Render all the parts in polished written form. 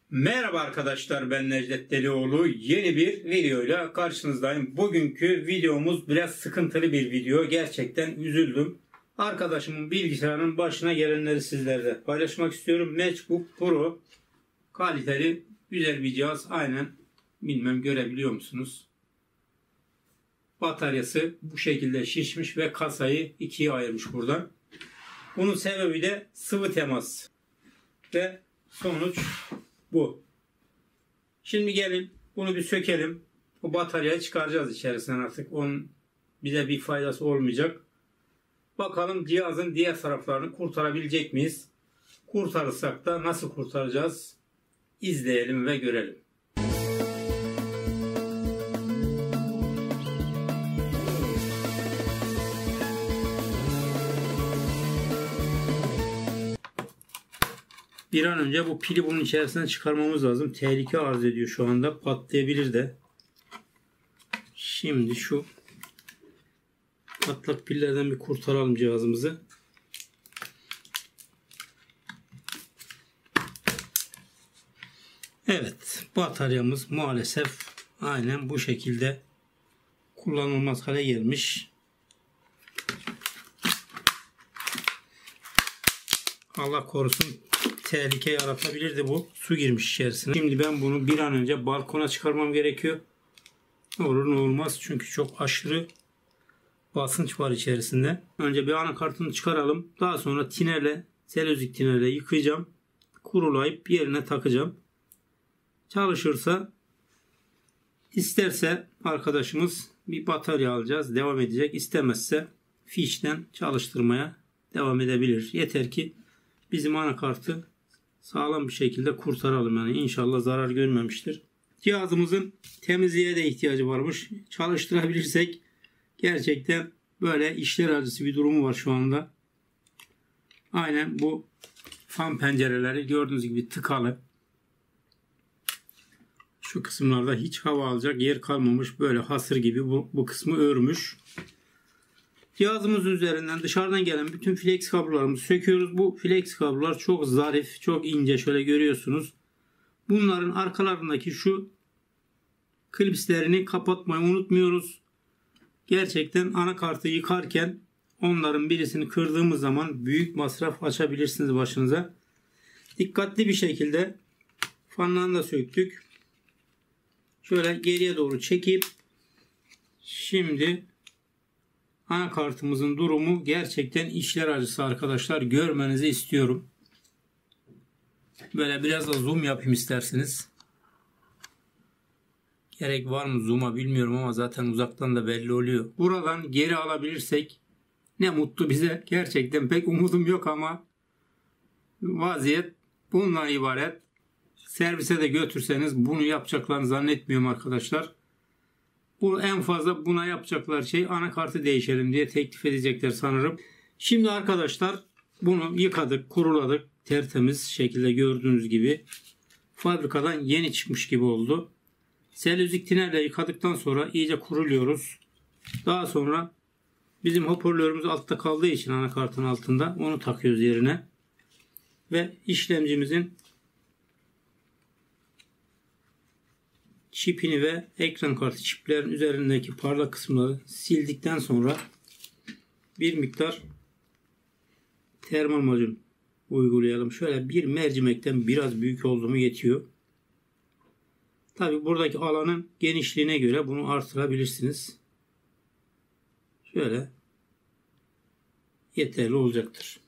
Merhaba arkadaşlar, ben Necdet Delioğlu. Yeni bir videoyla karşınızdayım. Bugünkü videomuz biraz sıkıntılı bir video. Gerçekten üzüldüm. Arkadaşımın bilgisayarının başına gelenleri sizlerle paylaşmak istiyorum. MacBook Pro kaliteli güzel bir cihaz. Aynen, bilmem görebiliyor musunuz? Bataryası bu şekilde şişmiş ve kasayı ikiye ayırmış buradan. Bunun sebebi de sıvı temas ve sonuç bu. Şimdi gelin bunu bir sökelim. O bataryayı çıkaracağız içerisinden artık. Onun bize bir faydası olmayacak. Bakalım cihazın diğer taraflarını kurtarabilecek miyiz? Kurtarırsak da nasıl kurtaracağız? İzleyelim ve görelim. Bir an önce bu pili bunun içerisinden çıkarmamız lazım. Tehlike arz ediyor şu anda. Patlayabilir de. Şimdi şu patlak pillerden bir kurtaralım cihazımızı. Evet. Bataryamız maalesef aynen bu şekilde kullanılmaz hale gelmiş. Allah korusun, tehlike yaratabilirdi bu. Su girmiş içerisine. Şimdi ben bunu bir an önce balkona çıkarmam gerekiyor. Ne olur ne olmaz. Çünkü çok aşırı basınç var içerisinde. Önce bir anakartını çıkaralım. Daha sonra tinerle, selülozik tinerle yıkayacağım. Kurulayıp yerine takacağım. Çalışırsa, isterse arkadaşımız bir batarya alacağız. Devam edecek. İstemezse fişten çalıştırmaya devam edebilir. Yeter ki bizim anakartı sağlam bir şekilde kurtaralım. Yani inşallah zarar görmemiştir. Cihazımızın temizliğe de ihtiyacı varmış. Çalıştırabilirsek gerçekten böyle işler acısı bir durumu var şu anda. Aynen bu fan pencereleri gördüğünüz gibi tıkalı. Şu kısımlarda hiç hava alacak yer kalmamış. Böyle hasır gibi bu kısmı örmüş. Cihazımız üzerinden dışarıdan gelen bütün flex kablolarımızı söküyoruz. Bu flex kablolar çok zarif, çok ince, şöyle görüyorsunuz. Bunların arkalarındaki şu klipslerini kapatmayı unutmuyoruz. Gerçekten anakartı yıkarken onların birisini kırdığımız zaman büyük masraf açabilirsiniz başınıza. Dikkatli bir şekilde fanlarını da söktük. Şöyle geriye doğru çekip şimdi anakartımızın durumu gerçekten işler acısı arkadaşlar. Görmenizi istiyorum. Böyle biraz da zoom yapayım isterseniz. Gerek var mı zoom'a bilmiyorum ama zaten uzaktan da belli oluyor. Buradan geri alabilirsek ne mutlu bize. Gerçekten pek umudum yok ama vaziyet bundan ibaret. Servise de götürseniz bunu yapacaklarını zannetmiyorum arkadaşlar. Bu en fazla buna yapacaklar şey anakartı değişelim diye teklif edecekler sanırım. Şimdi arkadaşlar bunu yıkadık, kuruladık. Tertemiz şekilde gördüğünüz gibi fabrikadan yeni çıkmış gibi oldu. Selülozik tinerle yıkadıktan sonra iyice kuruluyoruz. Daha sonra bizim hoparlörümüz altta kaldığı için anakartın altında onu takıyoruz yerine. Ve işlemcimizin çipini ve ekran kartı çiplerin üzerindeki parlak kısımları sildikten sonra bir miktar termal macun uygulayalım. Şöyle bir mercimekten biraz büyük olduğumu yetiyor. Tabi buradaki alanın genişliğine göre bunu artırabilirsiniz. Şöyle yeterli olacaktır.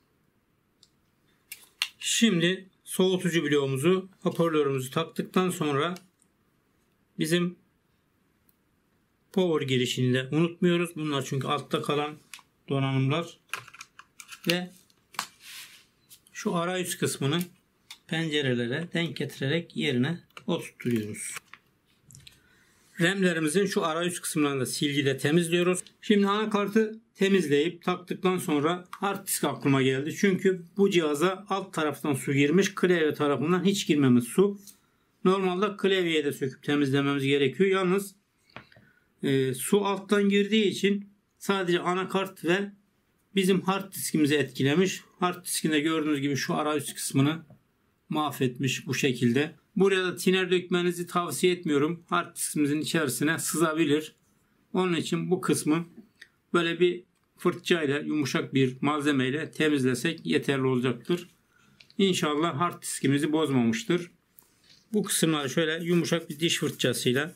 Şimdi soğutucu bloğumuzu, hoparlörümüzü taktıktan sonra bizim power girişini de unutmuyoruz. Bunlar çünkü altta kalan donanımlar. Ve şu arayüz kısmını pencerelere denk getirerek yerine oturtuyoruz. RAM'lerimizin şu arayüz kısımlarını da silgiyle temizliyoruz. Şimdi anakartı temizleyip taktıktan sonra hard disk aklıma geldi. Çünkü bu cihaza alt taraftan su girmiş. Klavye tarafından hiç girmemiş su. Normalde klavyeye de söküp temizlememiz gerekiyor. Yalnız su alttan girdiği için sadece anakart ve bizim hard diskimizi etkilemiş. Hard diskinde gördüğünüz gibi şu arayüz kısmını mahvetmiş bu şekilde. Buraya da tiner dökmenizi tavsiye etmiyorum. Hard diskinizin içerisine sızabilir. Onun için bu kısmı böyle bir fırçayla, yumuşak bir malzemeyle temizlesek yeterli olacaktır. İnşallah hard diskimizi bozmamıştır. Bu kısımları şöyle yumuşak bir diş fırçasıyla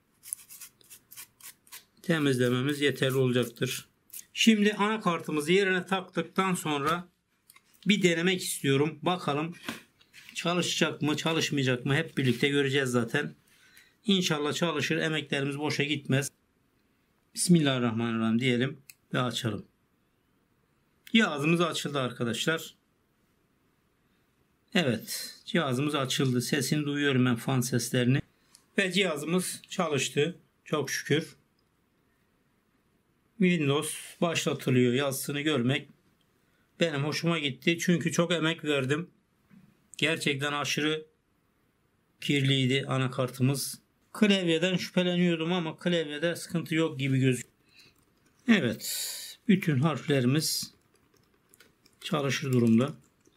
temizlememiz yeterli olacaktır. Şimdi anakartımızı yerine taktıktan sonra bir denemek istiyorum. Bakalım çalışacak mı, çalışmayacak mı? Hep birlikte göreceğiz zaten. İnşallah çalışır. Emeklerimiz boşa gitmez. Bismillahirrahmanirrahim diyelim ve açalım. Cihazımız açıldı arkadaşlar. Evet, cihazımız açıldı. Sesini duyuyorum ben, fan seslerini. Ve cihazımız çalıştı. Çok şükür. Windows başlatılıyor yazısını görmek benim hoşuma gitti. Çünkü çok emek verdim. Gerçekten aşırı kirliydi anakartımız. Klavyeden şüpheleniyordum ama klavyede sıkıntı yok gibi gözüküyor. Evet, bütün harflerimiz çalışır durumda.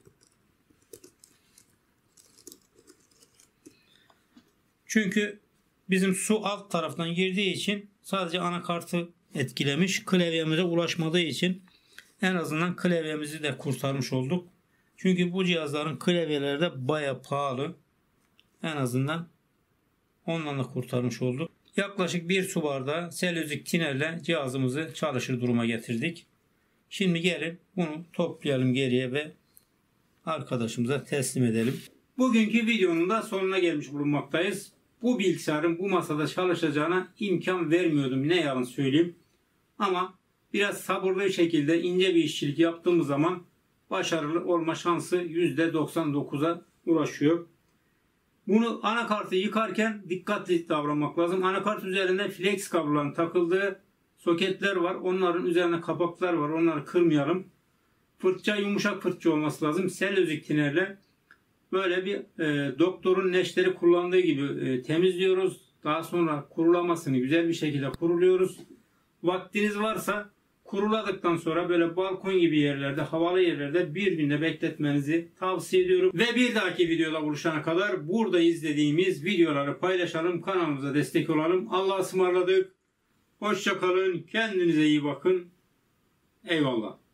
Çünkü bizim su alt taraftan girdiği için sadece anakartı etkilemiş. Klavyemize ulaşmadığı için en azından klavyemizi de kurtarmış olduk. Çünkü bu cihazların klavyeleri de baya pahalı. En azından ondan da kurtarmış olduk. Yaklaşık 1 su bardağı selülozik tinerle cihazımızı çalışır duruma getirdik. Şimdi gelin bunu toplayalım geriye ve arkadaşımıza teslim edelim. Bugünkü videonun da sonuna gelmiş bulunmaktayız. Bu bilgisayarın bu masada çalışacağına imkan vermiyordum, ne yalan söyleyeyim. Ama biraz sabırlı şekilde ince bir işçilik yaptığımız zaman başarılı olma şansı %99'a ulaşıyor. Bunu anakartı yıkarken dikkatli davranmak lazım. Anakart üzerinde flex kabloların takıldığı soketler var. Onların üzerine kapaklar var. Onları kırmayalım. Fırça yumuşak fırça olması lazım. Selülozik tinerle böyle bir doktorun neşteri kullandığı gibi temizliyoruz. Daha sonra kurulamasını güzel bir şekilde kuruluyoruz. Vaktiniz varsa kuruladıktan sonra böyle balkon gibi yerlerde, havalı yerlerde bir günde bekletmenizi tavsiye ediyorum. Ve bir dahaki videoda buluşana kadar burada izlediğimiz videoları paylaşalım. Kanalımıza destek olalım. Allah'a ısmarladık. Hoşça kalın. Kendinize iyi bakın. Eyvallah.